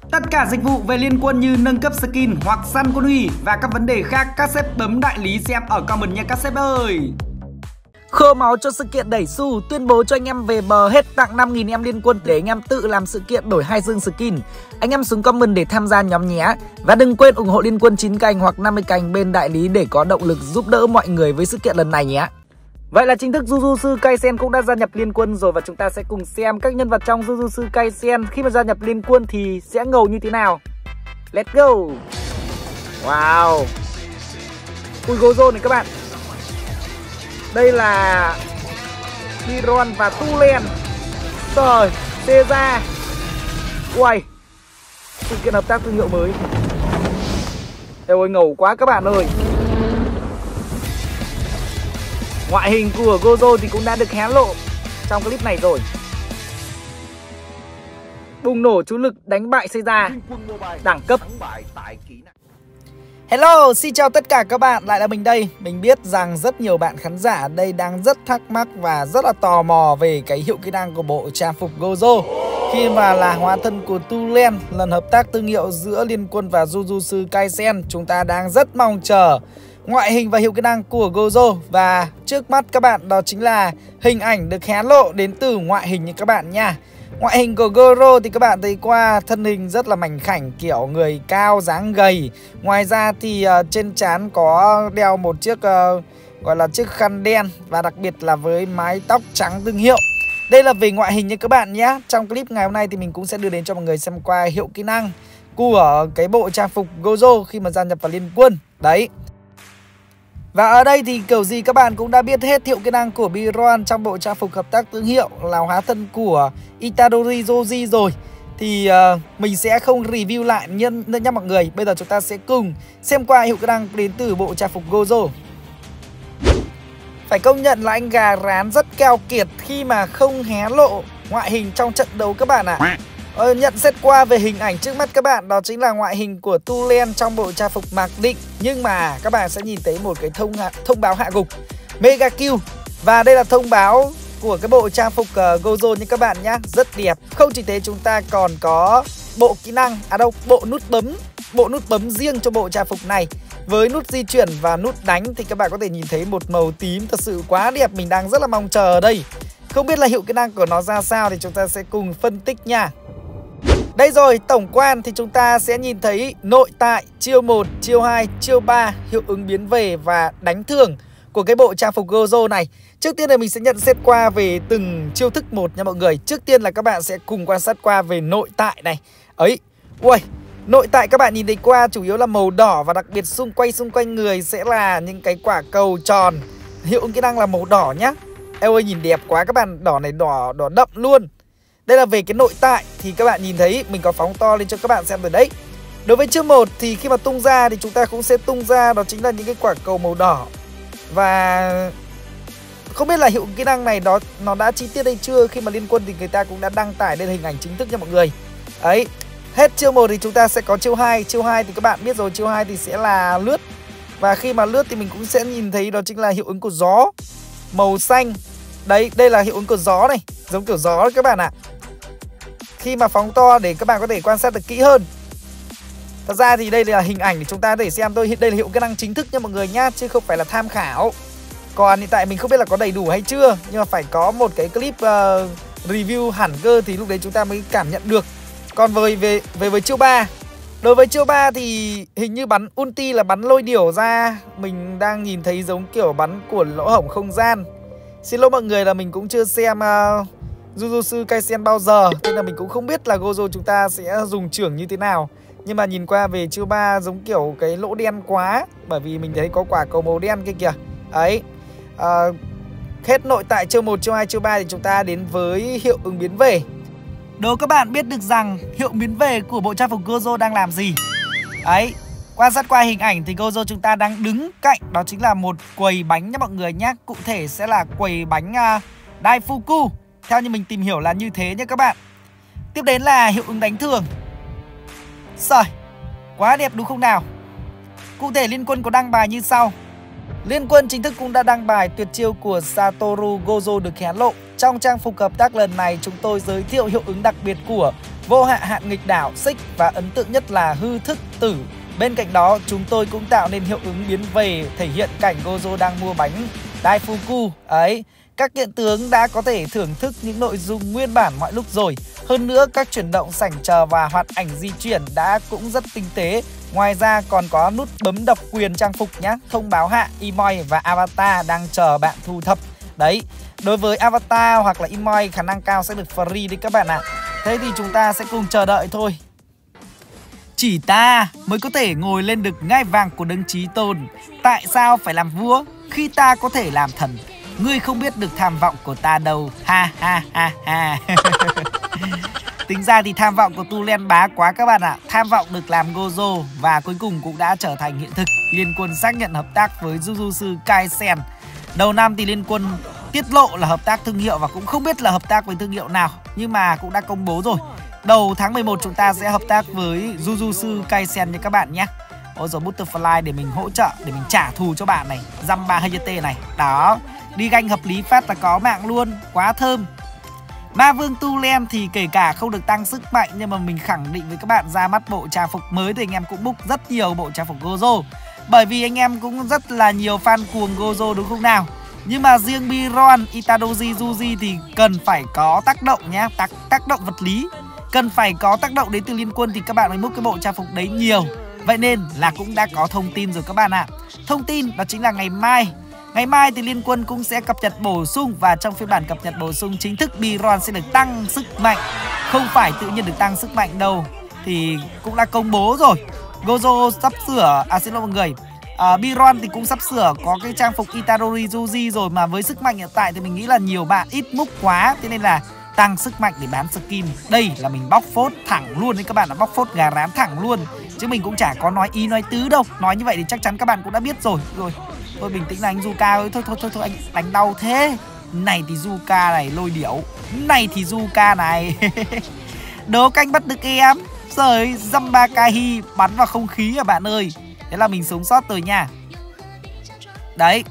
Tất cả dịch vụ về liên quân như nâng cấp skin hoặc săn quân uy và các vấn đề khác các sếp bấm đại lý xem ở comment nha các sếp ơi. Khô máu cho sự kiện đẩy xu, tuyên bố cho anh em về bờ hết tặng 5.000 em liên quân để anh em tự làm sự kiện đổi 2 dương skin. Anh em xuống comment để tham gia nhóm nhé. Và đừng quên ủng hộ liên quân 9 cành hoặc 50 cành bên đại lý để có động lực giúp đỡ mọi người với sự kiện lần này nhé. Vậy là chính thức Jujutsu Kaisen cũng đã gia nhập liên quân rồi và chúng ta sẽ cùng xem các nhân vật trong Jujutsu Kaisen khi mà gia nhập liên quân thì sẽ ngầu như thế nào. Let's go. Wow. Ui Gojo này các bạn. Đây là Biron và Tulen. Trời, Seiza. Uầy. Sự kiện hợp tác thương hiệu mới. Eo ơi ngầu quá các bạn ơi. Ngoại hình của Gojo thì cũng đã được hé lộ trong clip này rồi. Bùng nổ chú lực đánh bại Seiza. Đẳng cấp. Hello, xin chào tất cả các bạn, lại là mình đây. Mình biết rằng rất nhiều bạn khán giả ở đây đang rất thắc mắc và rất là tò mò về cái hiệu kỹ năng của bộ trang phục Gojo khi mà là hóa thân của Tulen, lần hợp tác thương hiệu giữa liên quân và Jujutsu Kaisen. Chúng ta đang rất mong chờ ngoại hình và hiệu kỹ năng của Gojo. Và trước mắt các bạn đó chính là hình ảnh được hé lộ đến từ ngoại hình như các bạn nha. Ngoại hình của Goro thì các bạn thấy qua thân hình rất là mảnh khảnh, kiểu người cao dáng gầy. Ngoài ra thì trên trán có đeo một chiếc gọi là chiếc khăn đen và đặc biệt là với mái tóc trắng thương hiệu. Đây là về ngoại hình nha các bạn nhé. Trong clip ngày hôm nay thì mình cũng sẽ đưa đến cho mọi người xem qua hiệu kỹ năng của cái bộ trang phục Gojo khi mà gia nhập vào liên quân. Đấy. Và ở đây thì kiểu gì các bạn cũng đã biết hết hiệu kỹ năng của Biron trong bộ trang phục hợp tác thương hiệu là hóa thân của Itadori Joji rồi. Thì mình sẽ không review lại nữa nha mọi người. Bây giờ chúng ta sẽ cùng xem qua hiệu kỹ năng đến từ bộ trang phục Gojo. Phải công nhận là anh gà rán rất keo kiệt khi mà không hé lộ ngoại hình trong trận đấu các bạn ạ. Nhận xét qua về hình ảnh trước mắt các bạn, đó chính là ngoại hình của Tulen trong bộ trang phục mặc định. Nhưng mà các bạn sẽ nhìn thấy một cái thông báo hạ gục Mega Kill. Và đây là thông báo của cái bộ trang phục Gojo nha các bạn nhé. Rất đẹp. Không chỉ thế chúng ta còn có bộ kỹ năng, bộ nút bấm riêng cho bộ trang phục này. Với nút di chuyển và nút đánh thì các bạn có thể nhìn thấy một màu tím thật sự quá đẹp. Mình đang rất là mong chờ ở đây. Không biết là hiệu kỹ năng của nó ra sao thì chúng ta sẽ cùng phân tích nha. Đây rồi, tổng quan thì chúng ta sẽ nhìn thấy nội tại, chiêu 1, chiêu 2, chiêu 3, hiệu ứng biến về và đánh thường của cái bộ trang phục Gojo này. Trước tiên là mình sẽ nhận xét qua về từng chiêu thức một nha mọi người. Trước tiên là các bạn sẽ cùng quan sát qua về nội tại này. Ấy, ui, nội tại các bạn nhìn thấy qua chủ yếu là màu đỏ và đặc biệt xung quanh người sẽ là những cái quả cầu tròn. Hiệu ứng kỹ năng là màu đỏ nhá. Eo ơi nhìn đẹp quá các bạn, đỏ này đỏ đậm luôn. Đây là về cái nội tại thì các bạn nhìn thấy mình có phóng to lên cho các bạn xem rồi đấy. Đối với chiêu 1 thì khi mà tung ra thì chúng ta cũng sẽ tung ra đó chính là những cái quả cầu màu đỏ. Và không biết là hiệu kỹ năng này nó đã chi tiết hay chưa, khi mà liên quân thì người ta cũng đã đăng tải lên hình ảnh chính thức nha mọi người. Ấy, hết chiêu 1 thì chúng ta sẽ có chiêu 2. Chiêu 2 thì các bạn biết rồi, chiêu 2 thì sẽ là lướt. Và khi mà lướt thì mình cũng sẽ nhìn thấy đó chính là hiệu ứng của gió màu xanh. Đấy, đây là hiệu ứng của gió này, giống kiểu gió đấy các bạn ạ. Khi mà phóng to để các bạn có thể quan sát được kỹ hơn. Thật ra thì đây là hình ảnh để chúng ta có thể xem thôi. Đây là hiệu kỹ năng chính thức nha mọi người nhá, chứ không phải là tham khảo. Còn hiện tại mình không biết là có đầy đủ hay chưa, nhưng mà phải có một cái clip review hẳn cơ thì lúc đấy chúng ta mới cảm nhận được. Còn về với chiêu 3. Đối với chiêu 3 thì hình như bắn ulti là bắn lôi điểu ra. Mình đang nhìn thấy giống kiểu bắn của lỗ hổng không gian. Xin lỗi mọi người là mình cũng chưa xem Jujutsu Kaisen bao giờ, nên là mình cũng không biết là Gojo chúng ta sẽ dùng trưởng như thế nào. Nhưng mà nhìn qua về chiêu 3 giống kiểu cái lỗ đen quá, bởi vì mình thấy có quả cầu màu đen kia kìa. Ấy, hết nội tại chiêu 1, chiêu 2, chiêu 3 thì chúng ta đến với hiệu ứng biến về. Đố các bạn biết được rằng hiệu biến về của bộ trang phục Gojo đang làm gì. Ấy, quan sát qua hình ảnh thì Gojo chúng ta đang đứng cạnh đó chính là một quầy bánh nha mọi người nhé. Cụ thể sẽ là quầy bánh Daifuku. Theo như mình tìm hiểu là như thế nhé các bạn. Tiếp đến là hiệu ứng đánh thường. Trời, quá đẹp đúng không nào. Cụ thể liên quân có đăng bài như sau. Liên Quân chính thức cũng đã đăng bài tuyệt chiêu của Satoru Gojo được hé lộ. Trong trang phục hợp tác lần này, chúng tôi giới thiệu hiệu ứng đặc biệt của vô hạ hạn nghịch đảo Xích và ấn tượng nhất là hư thức tử. Bên cạnh đó, chúng tôi cũng tạo nên hiệu ứng biến về thể hiện cảnh Gojo đang mua bánh Daifuku. Ấy, các kiện tướng đã có thể thưởng thức những nội dung nguyên bản mọi lúc rồi. Hơn nữa, các chuyển động sảnh chờ và hoạt ảnh di chuyển đã cũng rất tinh tế. Ngoài ra còn có nút bấm độc quyền trang phục nhé, thông báo hạ, emoji và avatar đang chờ bạn thu thập. Đấy, đối với avatar hoặc là emoji khả năng cao sẽ được free đấy các bạn ạ. Thế thì chúng ta sẽ cùng chờ đợi thôi. Chỉ ta mới có thể ngồi lên được ngai vàng của đấng chí tôn. Tại sao phải làm vua khi ta có thể làm thần? Ngươi không biết được tham vọng của ta đâu. Ha ha ha ha. Tính ra thì tham vọng của Tu Len bá quá các bạn ạ. Tham vọng được làm Gojo và cuối cùng cũng đã trở thành hiện thực. Liên Quân xác nhận hợp tác với Jujutsu Kaisen. Đầu năm thì Liên Quân tiết lộ là hợp tác thương hiệu và cũng không biết là hợp tác với thương hiệu nào, nhưng mà cũng đã công bố rồi. Đầu tháng 11 chúng ta sẽ hợp tác với Jujutsu Kaisen nha các bạn nhé. Ôi rồi Butterfly để mình hỗ trợ, để mình trả thù cho bạn này. Zamba Hayate này. Đó, đi ganh hợp lý phát là có mạng luôn. Quá thơm. Ma Vương Tu Len thì kể cả không được tăng sức mạnh, nhưng mà mình khẳng định với các bạn ra mắt bộ trang phục mới thì anh em cũng book rất nhiều bộ trang phục Gojo. Bởi vì anh em cũng rất là nhiều fan cuồng Gojo đúng không nào? Nhưng mà riêng Biron, Itadoji, Yuji thì cần phải có tác động nhé, tác động vật lý. Cần phải có tác động đến từ Liên Quân thì các bạn mới book cái bộ trang phục đấy nhiều. Vậy nên là cũng đã có thông tin rồi các bạn ạ. Thông tin đó chính là ngày mai. Ngày mai thì Liên Quân cũng sẽ cập nhật bổ sung. Và trong phiên bản cập nhật bổ sung chính thức, Biron sẽ được tăng sức mạnh. Không phải tự nhiên được tăng sức mạnh đâu, thì cũng đã công bố rồi. Gojo sắp sửa, xin lỗi mọi người, Biron thì cũng sắp sửa có cái trang phục Itadori Yuji rồi. Mà với sức mạnh hiện tại thì mình nghĩ là nhiều bạn ít múc quá, thế nên là tăng sức mạnh để bán skin. Đây là mình bóc phốt thẳng luôn đấy các bạn, là bóc phốt gà rán thẳng luôn. Chứ mình cũng chả có nói ý nói tứ đâu. Nói như vậy thì chắc chắn các bạn cũng đã biết rồi. Thôi bình tĩnh là anh Zuka ơi. Thôi anh đánh đau thế. Này thì Zuka này lôi điểu. Này thì Zuka này. Đố canh bắt được em. Rồi Zamba Kahi bắn vào không khí à bạn ơi. Thế là mình sống sót rồi nha. Đấy.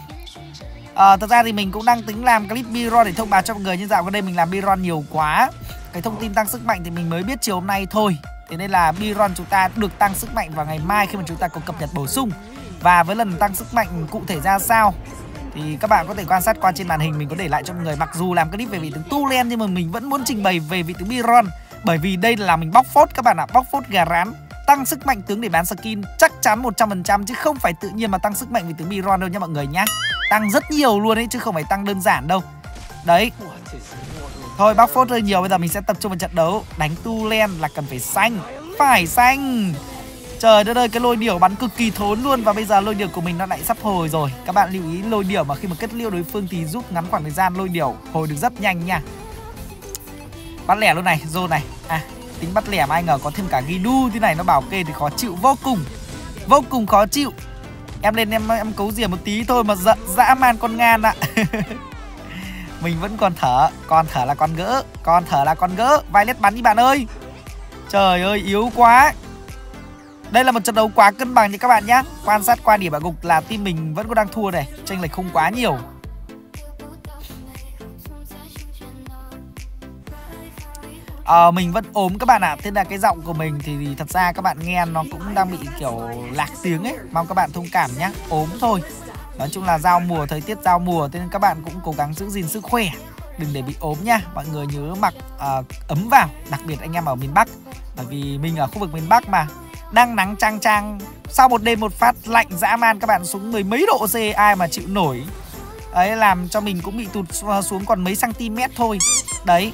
Thật ra thì mình cũng đang tính làm clip Biron để thông báo cho mọi người, nhưng dạo gần đây mình làm Biron nhiều quá. Cái thông tin tăng sức mạnh thì mình mới biết chiều hôm nay thôi. Thế nên là Biron chúng ta được tăng sức mạnh vào ngày mai khi mà chúng ta có cập nhật bổ sung. Và với lần tăng sức mạnh cụ thể ra sao thì các bạn có thể quan sát qua trên màn hình. Mình có để lại cho mọi người. Mặc dù làm clip về vị tướng Tu Len nhưng mà mình vẫn muốn trình bày về vị tướng Biron. Bởi vì đây là mình bóc phốt các bạn ạ. Bóc phốt gà rán. Tăng sức mạnh tướng để bán skin chắc chắn 100%, chứ không phải tự nhiên mà tăng sức mạnh vì tướng Biron đâu nha mọi người nhá. Tăng rất nhiều luôn ấy, chứ không phải tăng đơn giản đâu. Đấy. Thôi bóc phốt hơi nhiều, bây giờ mình sẽ tập trung vào trận đấu. Đánh Tu Len là cần phải xanh. Phải xanh. Trời đất ơi, cái lôi điểu bắn cực kỳ thốn luôn. Và bây giờ lôi điểu của mình nó lại sắp hồi rồi. Các bạn lưu ý lôi điểu mà khi mà kết liễu đối phương thì giúp ngắn khoảng thời gian lôi điểu hồi được rất nhanh nha. Bắt lẻ luôn này, Zone này. Tính bắt lẻ mà ai ngờ có thêm cả Gidu thế này, nó bảo kê thì khó chịu vô cùng. Vô cùng khó chịu. Em lên em cấu rỉa một tí thôi mà giận dã man con ngan ạ. Mình vẫn còn thở. Còn thở là con gỡ. Còn thở là con gỡ. Violet bắn đi bạn ơi. Trời ơi yếu quá. Đây là một trận đấu quá cân bằng nha các bạn nhé. Quan sát qua điểm bảng gục là team mình vẫn có đang thua này. Chênh lệch không quá nhiều. Mình vẫn ốm các bạn ạ. Thế là cái giọng của mình thì thật ra các bạn nghe nó cũng đang bị kiểu lạc tiếng ấy. Mong các bạn thông cảm nhé. Ốm thôi. Nói chung là giao mùa, thời tiết giao mùa. Thế nên các bạn cũng cố gắng giữ gìn sức khỏe. Đừng để bị ốm nha. Mọi người nhớ mặc ấm vào. Đặc biệt anh em ở miền Bắc. Bởi vì mình ở khu vực miền Bắc mà. Đang nắng chang chang. Sau một đêm một phát lạnh dã man các bạn, xuống 10 mấy độ C. Ai mà chịu nổi. Đấy làm cho mình cũng bị tụt xuống còn mấy cm thôi. Đấy.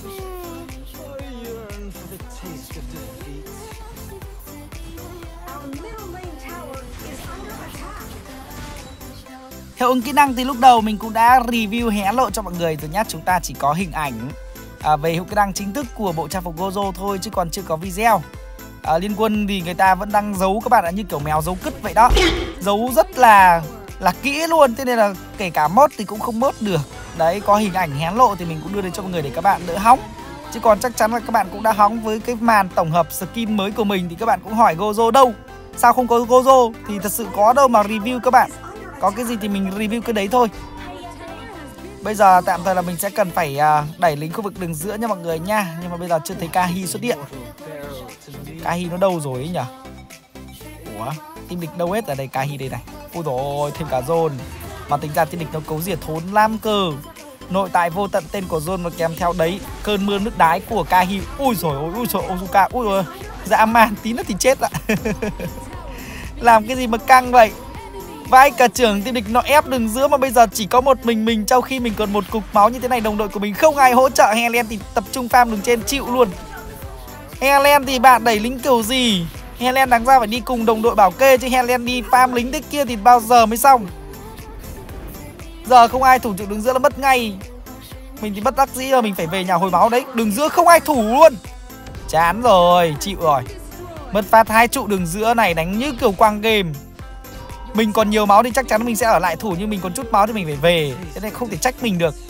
Hiệu ứng kỹ năng thì lúc đầu mình cũng đã review hé lộ cho mọi người rồi nhá. Chúng ta chỉ có hình ảnh về hiệu kỹ năng chính thức của bộ trang phục Gojo thôi, chứ còn chưa có video. Liên Quân thì người ta vẫn đang giấu các bạn ạ, như kiểu mèo giấu cứt vậy đó. Giấu rất là kỹ luôn, thế nên là kể cả mod thì cũng không mod được. Đấy, có hình ảnh hé lộ thì mình cũng đưa đến cho mọi người để các bạn đỡ hóng. Chứ còn chắc chắn là các bạn cũng đã hóng với cái màn tổng hợp skin mới của mình thì các bạn cũng hỏi Gojo đâu. Sao không có Gojo? Thì thật sự có đâu mà review các bạn. Có cái gì thì mình review cái đấy thôi. Bây giờ tạm thời là mình sẽ cần phải đẩy lính khu vực đường giữa nha mọi người nha. Nhưng mà bây giờ chưa thấy Kahi xuất hiện. Kahi nó đâu rồi ấy nhỉ? Ủa, team địch đâu hết ở đây? Kahi đây này. Ui dồi ôi, thêm cả Zone. Mà tính ra team địch nó cấu rỉa thốn lắm cơ. Nội tại vô tận tên của Zone và kèm theo đấy cơn mưa nước đái của Kahi. Ui dồi ôi, Ozuka. Ui dồi ôi, dã man, tí nữa thì chết ạ. Làm cái gì mà căng vậy? Vãi cả trưởng team địch nó ép đường giữa mà bây giờ chỉ có một mình trong khi mình còn một cục máu như thế này. Đồng đội của mình không ai hỗ trợ. Helen thì tập trung farm đường trên chịu luôn. Helen thì bạn đẩy lính kiểu gì? Helen đáng ra phải đi cùng đồng đội bảo kê chứ Helen đi farm lính thế kia thì bao giờ mới xong. Giờ không ai thủ trụ đường giữa là mất ngay. Mình thì bất đắc dĩ là mình phải về nhà hồi máu đấy. Đường giữa không ai thủ luôn. Chán rồi, chịu rồi. Mất phát 2 trụ đường giữa này đánh như kiểu quang game. Mình còn nhiều máu thì chắc chắn mình sẽ ở lại thủ, nhưng mình còn chút máu thì mình phải về. Thế nên không thể trách mình được.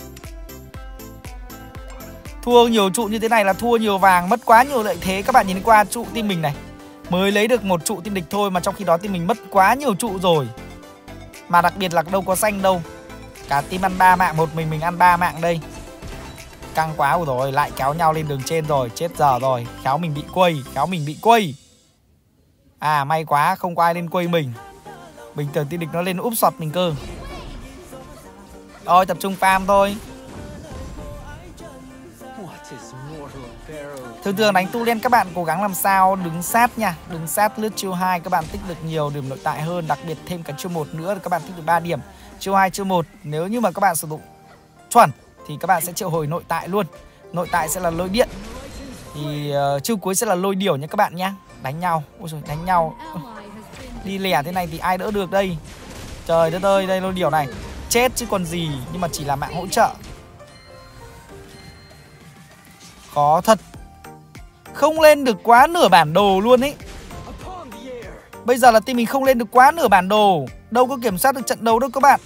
Thua nhiều trụ như thế này là thua nhiều vàng, mất quá nhiều lợi thế. Các bạn nhìn qua trụ team mình này, mới lấy được một trụ team địch thôi mà trong khi đó team mình mất quá nhiều trụ rồi. Mà đặc biệt là đâu có xanh đâu. Cả team ăn 3 mạng, một mình ăn 3 mạng đây. Căng quá rồi, lại kéo nhau lên đường trên rồi, chết giờ rồi. Khéo mình bị quây. À may quá, không có ai lên quây mình. Bình thường team địch nó lên úp sọt mình cơ. Rồi tập trung farm thôi. Thường đánh tu liên các bạn cố gắng làm sao đứng sát nha. Đứng sát lướt chiêu 2 các bạn tích được nhiều điểm nội tại hơn. Đặc biệt thêm cả chiêu 1 nữa các bạn tích được 3 điểm. Chiêu 2, chiêu 1 nếu như mà các bạn sử dụng chuẩn thì các bạn sẽ triệu hồi nội tại luôn. Nội tại sẽ là lôi điện. Thì chiêu cuối sẽ là lôi điểu nha các bạn nhá. Đánh nhau. Ôi trời, đánh nhau. Đi lẻ thế này thì ai đỡ được đây. Trời đất ơi, đây lôi điểu này. Chết chứ còn gì. Nhưng mà chỉ là mạng hỗ trợ. Khó thật. Không lên được quá nửa bản đồ luôn ấy. Bây giờ là team mình không lên được quá nửa bản đồ. Đâu có kiểm soát được trận đấu đâu các bạn.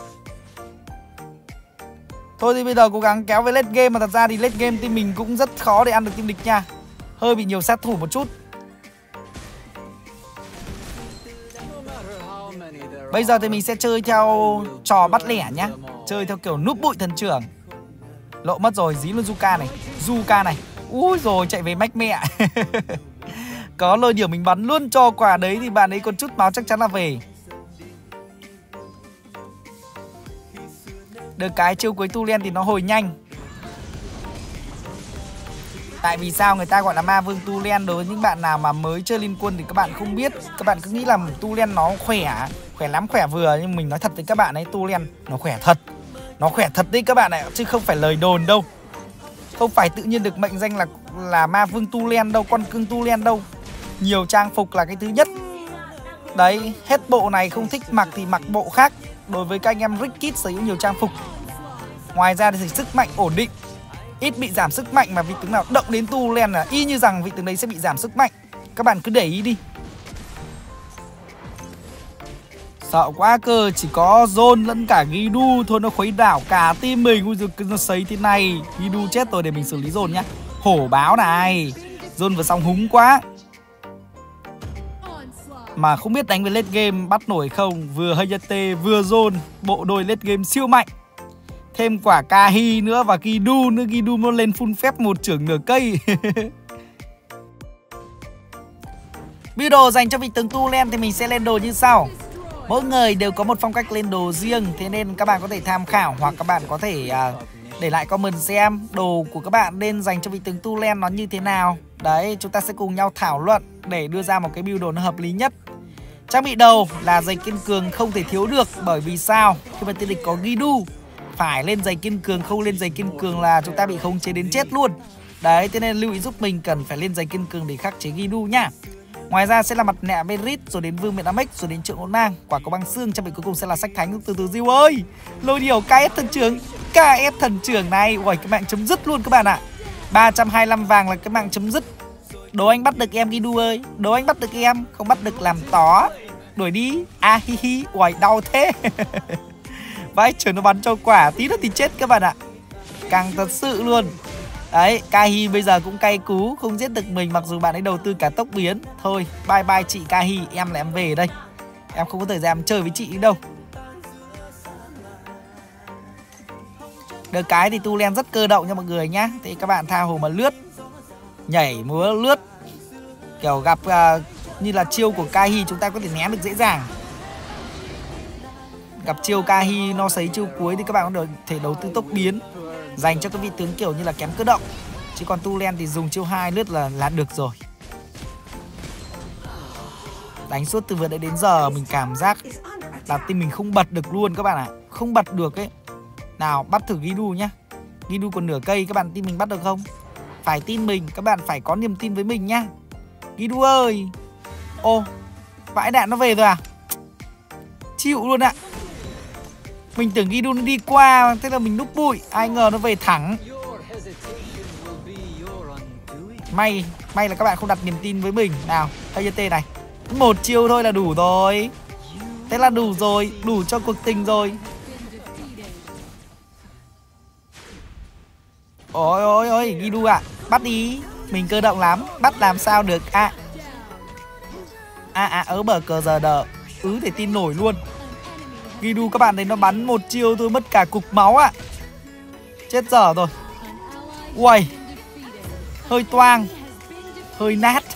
Thôi thì bây giờ cố gắng kéo về late game. Mà thật ra thì late game team mình cũng rất khó để ăn được team địch nha. Hơi bị nhiều sát thủ một chút. Bây giờ thì mình sẽ chơi theo trò bắt lẻ nhá. Chơi theo kiểu núp bụi thần trưởng. Lộ mất rồi, dí luôn Zuka này. Úi rồi chạy về mách mẹ. Có lôi điểm mình bắn luôn cho quả đấy thì bạn ấy còn chút máu chắc chắn là về. Được cái chiêu cuối tu len thì nó hồi nhanh. Tại vì sao người ta gọi là ma vương tu len? Đối với những bạn nào mà mới chơi liên quân thì các bạn không biết. Các bạn cứ nghĩ là tu len nó khỏe lắm, khỏe vừa. Nhưng mình nói thật với các bạn ấy, tu len nó khỏe thật. Nó khỏe thật đấy các bạn ạ, chứ không phải lời đồn đâu. Không phải tự nhiên được mệnh danh là ma vương tu len đâu, con cưng tu len đâu. Nhiều trang phục là cái thứ nhất. Đấy, hết bộ này không thích mặc thì mặc bộ khác. Đối với các anh em Rickit sở hữu nhiều trang phục. Ngoài ra thì sức mạnh ổn định, ít bị giảm sức mạnh. Mà vị tướng nào động đến tu len là y như rằng vị tướng đấy sẽ bị giảm sức mạnh. Các bạn cứ để ý đi. Sợ quá cơ, chỉ có Zone lẫn cả Gidu thôi nó khuấy đảo cả team mình. Ui giời, nó sấy thế này. Gidu chết rồi, để mình xử lý Zone nhá. Hổ báo này. Zone vừa xong húng quá. Mà không biết đánh với late game bắt nổi không. Vừa Hayate vừa Zone, bộ đôi late game siêu mạnh. Thêm quả Kahi nữa và Gidu nữa. Gidu nó lên full phép một chưởng nửa cây. Build đồ dành cho vị tướng tu len thì mình sẽ lên đồ như sau. Mỗi người đều có một phong cách lên đồ riêng. Thế nên các bạn có thể tham khảo hoặc các bạn có thể để lại comment xem đồ của các bạn nên dành cho vị tướng tu len nó như thế nào. Đấy, chúng ta sẽ cùng nhau thảo luận để đưa ra một cái build đồ nó hợp lý nhất. Trang bị đầu là giày kiên cường không thể thiếu được. Bởi vì sao? Khi mà team địch có Gidu, phải lên giày kiên cường, không lên giày kiên cường là chúng ta bị khống chế đến chết luôn. Đấy, thế nên lưu ý giúp mình cần phải lên giày kiên cường để khắc chế Gidu nhá. Ngoài ra sẽ là mặt nạ Berit, rồi đến vương miện Amex, rồi đến trượng hỗn mang, quả cầu băng xương. Trang bị cuối cùng sẽ là sách thánh. Từ từ Diêu ơi, lôi điểu KS thần trưởng này. Ui, cái mạng chấm dứt luôn các bạn ạ. 325 vàng là cái mạng chấm dứt. Đố anh bắt được em Gidu ơi, đố anh bắt được em, không bắt được làm tó. Đuổi đi. A hi hi. Ui, đau thế. Vãi trời, nó bắn cho quả tí nữa thì chết các bạn ạ. Càng thật sự luôn. Đấy, Kahi bây giờ cũng cay cú, không giết được mình mặc dù bạn ấy đầu tư cả tốc biến. Thôi, bye bye chị Kahi, em là em về đây. Em không có thời gian chơi với chị đâu. Được cái thì tu len rất cơ động nha mọi người nhá. Thì các bạn tha hồ mà lướt, nhảy múa lướt, kiểu gặp như là chiêu của Kahi chúng ta có thể ném được dễ dàng. Gặp chiêu Kahi no sấy chiêu cuối thì các bạn có thể đầu tư tốc biến dành cho các vị tướng kiểu như là kém cơ động. Chứ còn tu len thì dùng chiêu 2 lướt là được rồi. Đánh suốt từ vừa nãy đến giờ mình cảm giác là team mình không bật được luôn các bạn ạ. Không bật được ấy. Nào bắt thử Gidu nhá. Gidu còn nửa cây, các bạn tin mình bắt được không? Phải tin mình, các bạn phải có niềm tin với mình nhá. Gidu ơi. Ô, vãi đạn nó về rồi à? Chịu luôn ạ. Mình tưởng Gidu nó đi qua, thế là mình núp bụi. Ai ngờ nó về thẳng. May là các bạn không đặt niềm tin với mình. Nào, Hayate này. Một chiêu thôi là đủ rồi. Thế là đủ rồi, đủ cho cuộc tình rồi. Ôi, Gidu ạ, bắt đi. Mình cơ động lắm, bắt làm sao được. Ớ bờ cờ giờ đờ. Thể tin nổi luôn. Gidu các bạn thấy nó bắn một chiêu thôi mất cả cục máu ạ. Chết dở rồi. Uầy, hơi toang, hơi nát.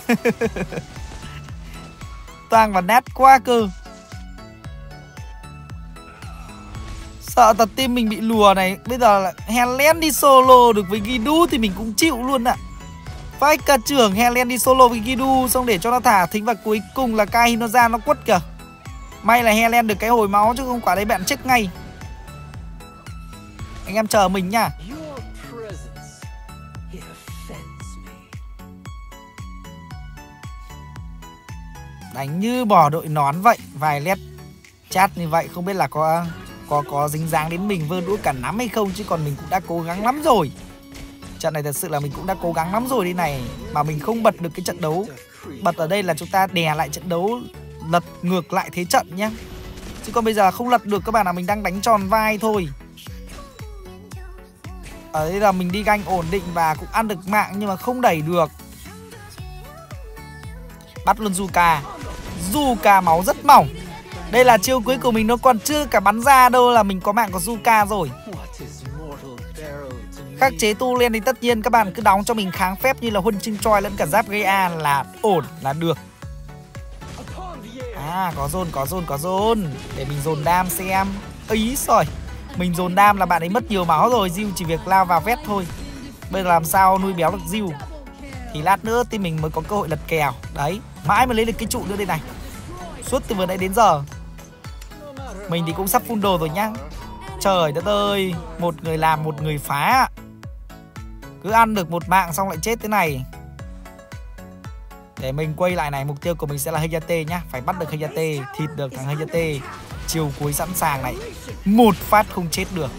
Toang và nát quá cơ. Sợ thật team mình bị lùa này. Bây giờ là Helen đi solo được với Gidu thì mình cũng chịu luôn ạ. Phải cả trưởng Helen đi solo với Gidu xong để cho nó thả thính và cuối cùng là Kahi nó ra nó quất kìa. May là Helen được cái hồi máu chứ không quả đấy bạn chết ngay. Anh em chờ mình nhá. Đánh như bỏ đội nón vậy. Vài led chat như vậy không biết là có dính dáng đến mình vơ đũa cả nắm hay không. Chứ còn mình cũng đã cố gắng lắm rồi. Trận này thật sự là mình cũng đã cố gắng lắm rồi đây này. Mà mình không bật được cái trận đấu. Bật ở đây là chúng ta đè lại trận đấu, lật ngược lại thế trận nhá. Chứ còn bây giờ không lật được các bạn, là mình đang đánh tròn vai thôi. Ở đây là mình đi ganh ổn định và cũng ăn được mạng nhưng mà không đẩy được. Bắt luôn Zuka. Zuka máu rất mỏng. Đây là chiêu cuối của mình, nó còn chưa cả bắn ra đâu là mình có mạng của Zuka rồi. Khắc chế tu len thì tất nhiên các bạn cứ đóng cho mình kháng phép như là huân chương choi lẫn cả giáp gây A là ổn, là được. Có zone. Để mình dồn đam xem. Ý rồi. Mình dồn đam là bạn ấy mất nhiều máu rồi. Diêu chỉ việc lao vào vét thôi. Bây giờ làm sao nuôi béo được Diêu thì lát nữa thì mình mới có cơ hội lật kèo. Đấy, mãi mới lấy được cái trụ nữa đây này. Suốt từ vừa nãy đến giờ mình thì cũng sắp full đồ rồi nhá. Trời đất ơi, một người làm một người phá. Cứ ăn được một mạng xong lại chết thế này. Để mình quay lại này, mục tiêu của mình sẽ là Hayate nhá. Phải bắt được Hayate, thịt được thằng Hayate. Chiều cuối sẵn sàng này. Một phát không chết được.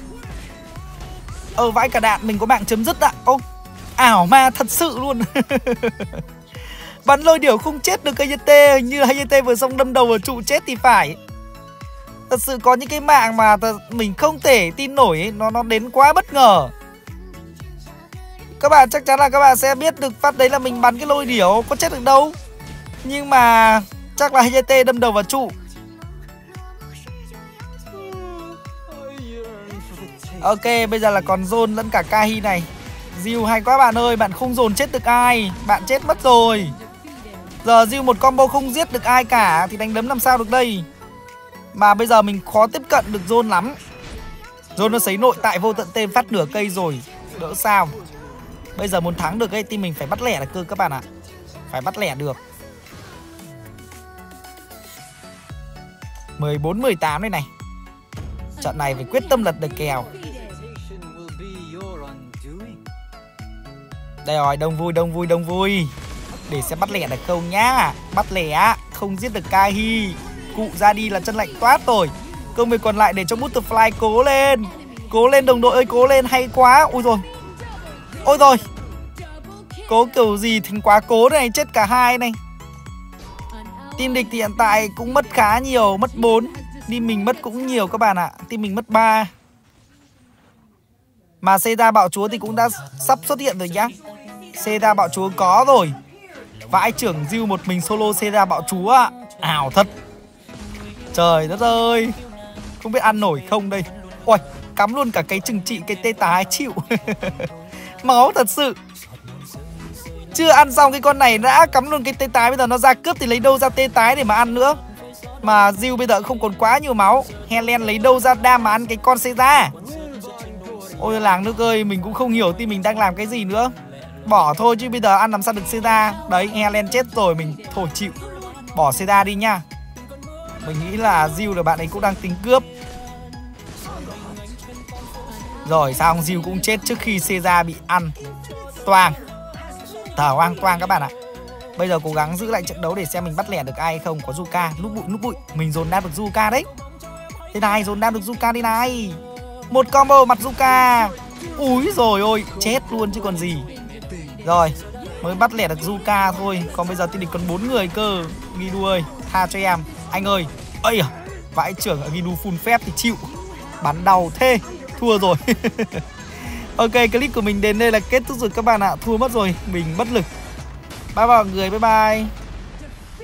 Vãi cả đạn, mình có mạng chấm dứt ạ. Ô, ảo ma thật sự luôn. Bắn lôi điểu không chết được Hayate. Hình như Hayate vừa xong đâm đầu vào trụ chết thì phải. Thật sự có những cái mạng mà mình không thể tin nổi ấy. Nó đến quá bất ngờ. Các bạn chắc chắn là các bạn sẽ biết được phát đấy là mình bắn cái lôi điểu, có chết được đâu. Nhưng mà chắc là Hayate đâm đầu vào trụ. Ok, bây giờ là còn Zone lẫn cả Kahi này. Diêu hay quá bạn ơi, bạn không dồn chết được ai, bạn chết mất rồi. Giờ Diêu một combo không giết được ai cả thì đánh đấm làm sao được đây. Mà bây giờ mình khó tiếp cận được Zone lắm. Zone nó sấy nội tại vô tận tên phát nửa cây rồi, đỡ sao. Bây giờ muốn thắng được ấy thì mình phải bắt lẻ được cơ các bạn ạ. Phải bắt lẻ được. 14-18 đây này. Trận này phải quyết tâm lật được kèo. Đây rồi, đông vui. Để xem bắt lẻ được không nhá. Bắt lẻ, không giết được Kahi. Cụ ra đi là chân lạnh toát rồi. Công việc còn lại để cho Butterfly cố lên. Cố lên đồng đội ơi, cố lên, hay quá. Ôi rồi. Cố kiểu gì thành quá cố này, chết cả hai này. Team địch thì hiện tại cũng mất khá nhiều, mất 4. Team mình mất cũng nhiều các bạn ạ. Team mình mất 3. Mà Seiza bạo chúa thì cũng đã sắp xuất hiện rồi nhá. Seiza bạo chúa có rồi. Vãi trưởng Diêu một mình solo Seiza bạo chúa ạ. Ảo thật. Trời đất ơi. Không biết ăn nổi không đây. Ôi, cắm luôn cả cái trừng trị, cái tê tái chịu. Máu thật sự. Chưa ăn xong cái con này đã cắm luôn cái tê tái. Bây giờ nó ra cướp thì lấy đâu ra tê tái để mà ăn nữa. Mà Diêu bây giờ không còn quá nhiều máu. Helen lấy đâu ra đam mà ăn cái con Caesar. Ôi làng nước ơi, mình cũng không hiểu thì mình đang làm cái gì nữa. Bỏ thôi chứ bây giờ ăn làm sao được Caesar. Đấy, Helen chết rồi, mình thôi chịu. Bỏ Caesar đi nha. Mình nghĩ là Diêu là bạn ấy cũng đang tính cướp. Rồi sao Diêu cũng chết trước khi Caesar bị ăn. Toang. Tờ hoang toang các bạn ạ. Bây giờ cố gắng giữ lại trận đấu để xem mình bắt lẻ được ai không. Có Zuka, núp bụi. Mình dồn đam được Zuka đấy. Thế này, dồn đam được Zuka đi này. Một combo mặt Zuka. Úi rồi ôi, chết luôn chứ còn gì. Rồi, mới bắt lẻ được Zuka thôi. Còn bây giờ team địch còn 4 người cơ. Gidu ơi, tha cho em. Anh ơi, ây à, vãi trưởng ở Gidu full phép thì chịu. Bắn đau thế, thua rồi. Ok, clip của mình đến đây là kết thúc rồi các bạn ạ. Thua mất rồi, mình bất lực. Bye bye mọi người, bye bye.